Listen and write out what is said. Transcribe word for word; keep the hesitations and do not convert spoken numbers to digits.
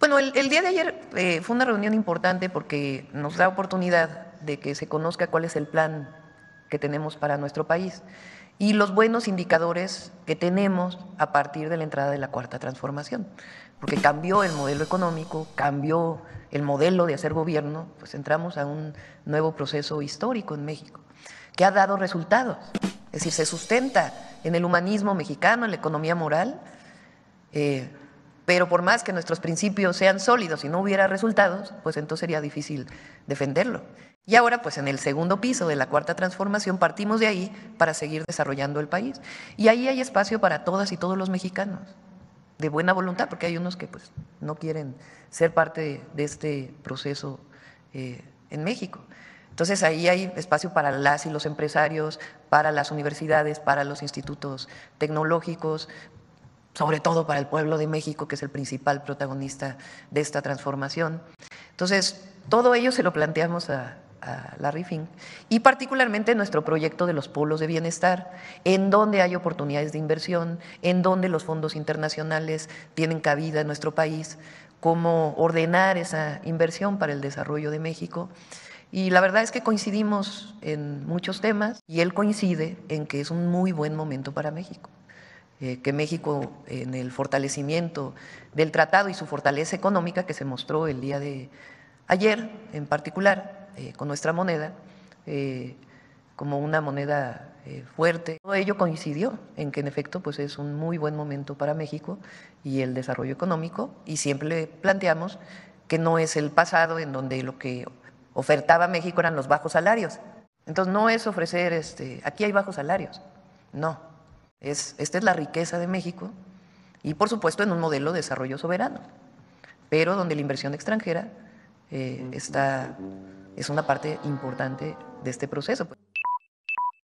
Bueno, el, el día de ayer eh, fue una reunión importante porque nos da oportunidad de que se conozca cuál es el plan que tenemos para nuestro país y los buenos indicadores que tenemos a partir de la entrada de la cuarta transformación, porque cambió el modelo económico, cambió el modelo de hacer gobierno, pues entramos a un nuevo proceso histórico en México, que ha dado resultados, es decir, se sustenta en el humanismo mexicano, en la economía moral, eh, pero por más que nuestros principios sean sólidos y no hubiera resultados, pues entonces sería difícil defenderlo. Y ahora, pues en el segundo piso de la cuarta transformación, partimos de ahí para seguir desarrollando el país. Y ahí hay espacio para todas y todos los mexicanos, de buena voluntad, porque hay unos que pues no quieren ser parte de este proceso eh, en México. Entonces ahí hay espacio para las y los empresarios, para las universidades, para los institutos tecnológicos, sobre todo para el pueblo de México, que es el principal protagonista de esta transformación. Entonces, todo ello se lo planteamos a, a Larry Fink y particularmente nuestro proyecto de los polos de bienestar, en donde hay oportunidades de inversión, en donde los fondos internacionales tienen cabida en nuestro país, cómo ordenar esa inversión para el desarrollo de México. Y la verdad es que coincidimos en muchos temas y él coincide en que es un muy buen momento para México. Eh, que México en el fortalecimiento del tratado y su fortaleza económica que se mostró el día de ayer en particular eh, con nuestra moneda eh, como una moneda eh, fuerte. Todo ello coincidió en que en efecto pues es un muy buen momento para México y el desarrollo económico y siempre le planteamos que no es el pasado en donde lo que ofertaba México eran los bajos salarios. Entonces no es ofrecer, este, aquí hay bajos salarios, no. Es, esta es la riqueza de México y por supuesto en un modelo de desarrollo soberano, pero donde la inversión extranjera eh, está, es una parte importante de este proceso.